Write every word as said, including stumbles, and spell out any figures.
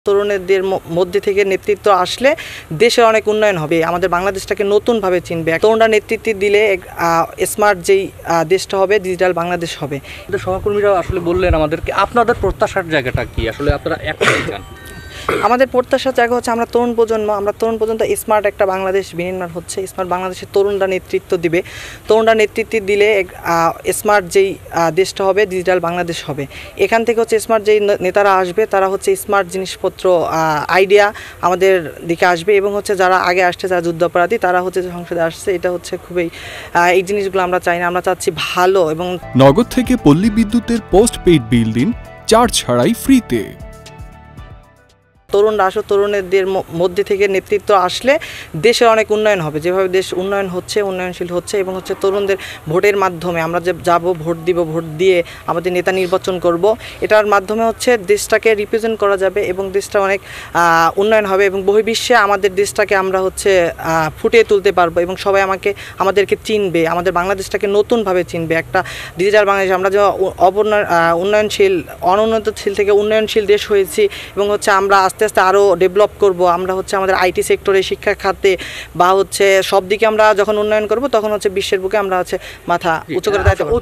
তরুণদের মধ্যে থেকে নেতৃত্ব আসলে দেশের অনেক উন্নয়ন হবে, আমাদের বাংলাদেশটাকে নতুনভাবে চিনবে। তরুণরা নেতৃত্ব দিলে স্মার্ট যেই দেশটা হবে, ডিজিটাল বাংলাদেশ হবে। সহকর্মীরা আসলে বললেন আমাদেরকে, আপনাদের প্রত্যাশার জায়গাটা কি? আসলে আপনারা একটাই চান? আমাদের প্রত্যাশার জায়গা হচ্ছে আমরা তরুণ প্রজন্ম, আমরা তরুণ প্রজন্ম স্মার্ট একটা বাংলাদেশ বিনির্মাণ হচ্ছে। স্মার্ট বাংলাদেশের তরুণরা নেতৃত্ব দিবে, তরুণরা নেতৃত্ব দিলে স্মার্ট যেই দেশটা হবে, ডিজিটাল বাংলাদেশ হবে। এখান থেকে হচ্ছে স্মার্ট যেই নেতারা আসবে তারা হচ্ছে স্মার্ট জিনিসপত্র আইডিয়া আমাদের দিকে আসবে, এবং হচ্ছে যারা আগে আসছে, যারা যুদ্ধাপরাধী, তারা হচ্ছে সংসদে আসছে। এটা হচ্ছে খুবই, এই জিনিসগুলো আমরা চাই না, আমরা চাচ্ছি ভালো। এবং নগদ থেকে পল্লী বিদ্যুতের পোস্ট পেইড বিল দিন চার্জ ছাড়াই ফ্রিতে। তরুণরা আসো, তরুণদের মধ্যে থেকে নেতৃত্ব আসলে দেশের অনেক উন্নয়ন হবে। যেভাবে দেশ উন্নয়ন হচ্ছে, উন্নয়নশীল হচ্ছে, এবং হচ্ছে তরুণদের ভোটের মাধ্যমে আমরা যে যাব, ভোট দিব, ভোট দিয়ে আমাদের নেতা নির্বাচন করব, এটার মাধ্যমে হচ্ছে দেশটাকে রিপ্রেজেন্ট করা যাবে এবং দেশটা অনেক উন্নয়ন হবে, এবং বহির্বিশ্বে আমাদের দেশটাকে আমরা হচ্ছে ফুটিয়ে তুলতে পারবো, এবং সবাই আমাকে আমাদেরকে চিনবে, আমাদের বাংলাদেশটাকে নতুনভাবে চিনবে। একটা ডিজিটাল বাংলাদেশ, আমরা যে উন্নয়নশীল অনুন্নতশীল থেকে উন্নয়নশীল দেশ হয়েছি, এবং হচ্ছে আমরা আস্তে আস্তে আরও ডেভেলপ করব। আমরা হচ্ছে আমাদের আইটি সেক্টরে, শিক্ষা খাতে বা হচ্ছে সব দিকে আমরা যখন উন্নয়ন করব, তখন হচ্ছে বিশ্বের বুকে আমরা হচ্ছে মাথা উঁচু করে দাঁড়াতে পারব।